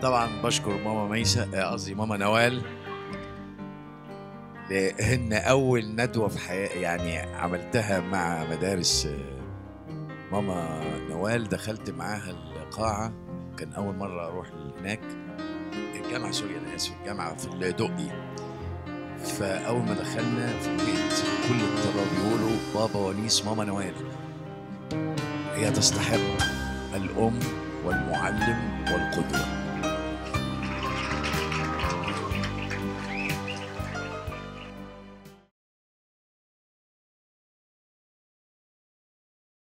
طبعا بشكر ماما ميسة، قصدي ماما نوال، لأن أول ندوة في حياتي يعني عملتها مع مدارس ماما نوال. دخلت معاها القاعة، كان أول مرة أروح هناك الجامعة، سوري أنا آسف، الجامعة في الدقي. فأول ما دخلنا فوجئت كل الطلاب بيقولوا بابا ونيس ماما نوال، هي تستحق الأم والمعلم والقدوة.